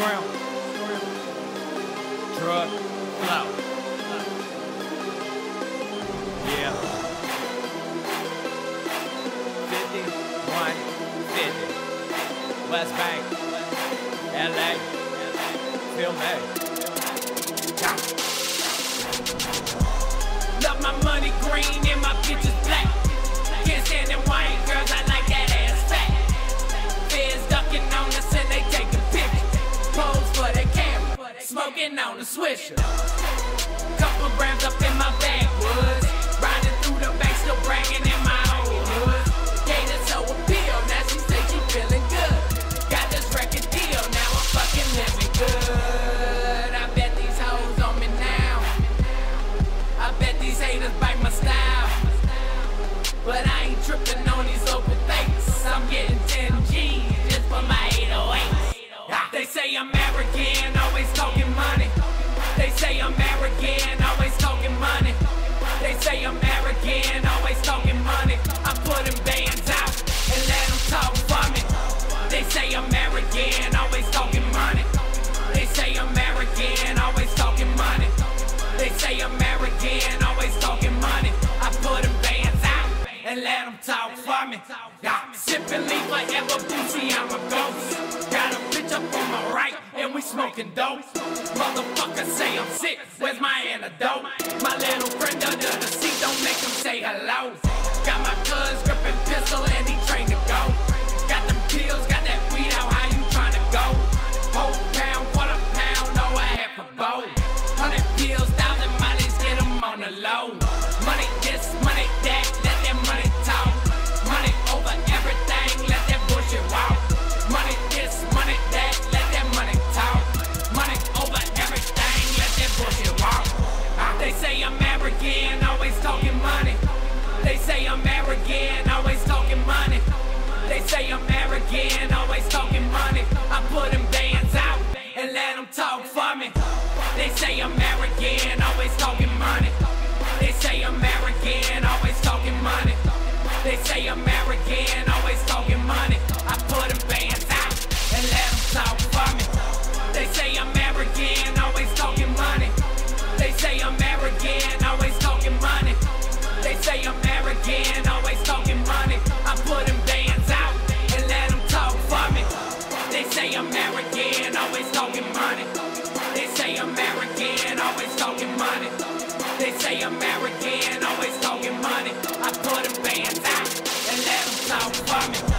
Scrim, t.r.i.l.l. Yeah. 5150 West Bank, LA. Feel me? Love my money green and my bitches black. Can't stand them white girls, I like that ass fat. Feds ducking on us and they taking pictures. Pose for the camera, smoking on the swisher. Couple grams up in my backwoods. Riding through the bank, still bragging in my old hood. Gave her so appeal, now she say she feeling good. Got this record deal, now I'm fucking living good. I bet these hoes on me now. I bet these haters bite my style. But I ain't tripping on these open fakes. I'm getting 10 G's just for my 808s. They say I'm arrogant, always talking money. They say I'm arrogant, always talking money. They say I'm arrogant, always talking money. I put them bands out and let them talk for me. They say I'm arrogant, always talking money. They say I'm arrogant, always talking money. They say I'm arrogant, always talking money. I put them bands out and let them talk for me. Sipping leaf forever, boozy, I'm a ghost. Got a bitch up on my right and we smoking dope. Motherfuckers say I'm sick, where's my antidote? My little friend under the seat, don't make him say hello. Got my cuz gripping pistol and he trained to go. Got them pills, got that weed out, how you tryna go? Whole pound, quarter pound, no I have a bowl. 100 pills, 1,000 mollies, get them on the low. Money this, money that, let that money talk. Money over everything, let that bullshit walk. Money this, money that, let that money talk. Money over everything, let that bullshit walk. They say I'm arrogant, always talking money. They say I'm arrogant, always talking money. They say I'm arrogant, always talking money. I put them bands out and let them talk for me. They say I'm arrogant, always talking money. They say I'm arrogant, always talking money. They say I'm arrogant, always talking money. I put them bands out and let them talk for me. They say I'm arrogant, always talking money. They say I'm arrogant, always talking money. They say I'm arrogant, always talking money. I put them bands out and let them talk for me. They say I'm arrogant, always talking money. They say I'm arrogant, always talking money. They say I'm arrogant, always talking money. I put them bands out and let them talk for me.